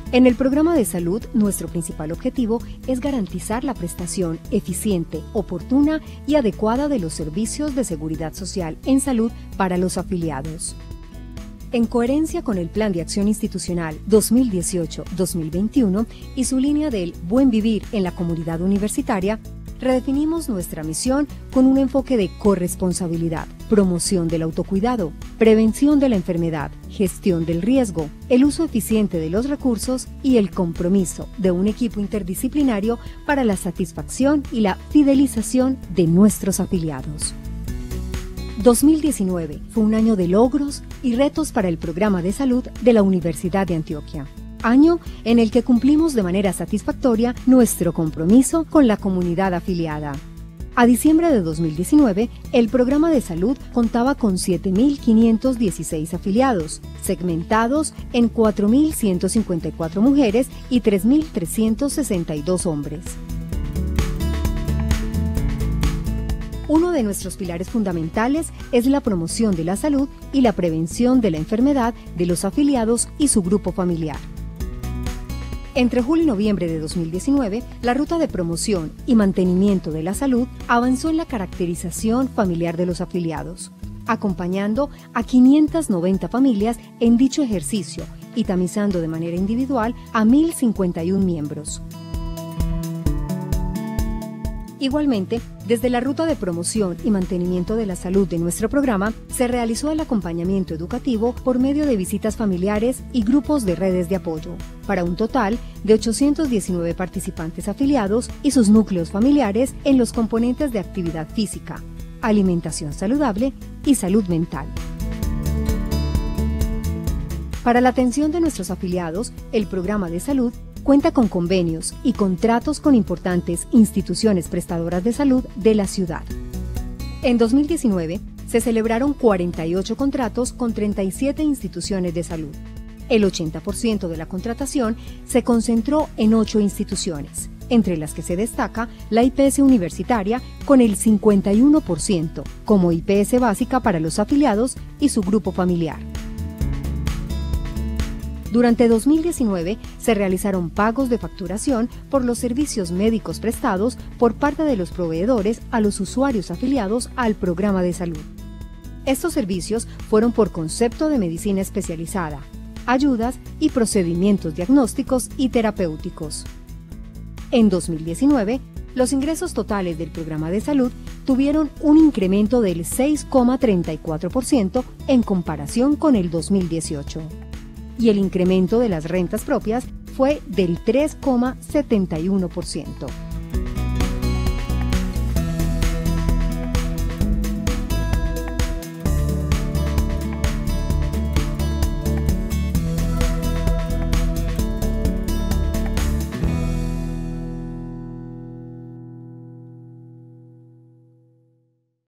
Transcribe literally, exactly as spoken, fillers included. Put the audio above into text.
En el programa de salud, nuestro principal objetivo es garantizar la prestación eficiente, oportuna y adecuada de los servicios de seguridad social en salud para los afiliados. En coherencia con el Plan de Acción Institucional dos mil dieciocho a dos mil veintiuno y su línea del buen vivir en la comunidad universitaria, redefinimos nuestra misión con un enfoque de corresponsabilidad, promoción del autocuidado, prevención de la enfermedad, gestión del riesgo, el uso eficiente de los recursos y el compromiso de un equipo interdisciplinario para la satisfacción y la fidelización de nuestros afiliados. dos mil diecinueve fue un año de logros y retos para el programa de salud de la Universidad de Antioquia. Año en el que cumplimos de manera satisfactoria nuestro compromiso con la comunidad afiliada. A diciembre de dos mil diecinueve, el programa de salud contaba con siete mil quinientos dieciséis afiliados, segmentados en cuatro mil ciento cincuenta y cuatro mujeres y tres mil trescientos sesenta y dos hombres. Uno de nuestros pilares fundamentales es la promoción de la salud y la prevención de la enfermedad de los afiliados y su grupo familiar. Entre julio y noviembre de dos mil diecinueve, la ruta de promoción y mantenimiento de la salud avanzó en la caracterización familiar de los afiliados, acompañando a quinientas noventa familias en dicho ejercicio y tamizando de manera individual a mil cincuenta y uno miembros. Igualmente, desde la ruta de promoción y mantenimiento de la salud de nuestro programa, se realizó el acompañamiento educativo por medio de visitas familiares y grupos de redes de apoyo, para un total de ochocientos diecinueve participantes afiliados y sus núcleos familiares en los componentes de actividad física, alimentación saludable y salud mental. Para la atención de nuestros afiliados, el programa de salud cuenta con convenios y contratos con importantes instituciones prestadoras de salud de la ciudad. En dos mil diecinueve se celebraron cuarenta y ocho contratos con treinta y siete instituciones de salud. El ochenta por ciento de la contratación se concentró en ocho instituciones, entre las que se destaca la I P S universitaria con el cincuenta y uno por ciento, como I P S básica para los afiliados y su grupo familiar. Durante dos mil diecinueve se realizaron pagos de facturación por los servicios médicos prestados por parte de los proveedores a los usuarios afiliados al programa de salud. Estos servicios fueron por concepto de medicina especializada, ayudas y procedimientos diagnósticos y terapéuticos. En dos mil diecinueve, los ingresos totales del programa de salud tuvieron un incremento del seis coma treinta y cuatro por ciento en comparación con el dos mil dieciocho. Y el incremento de las rentas propias fue del tres coma setenta y uno por ciento.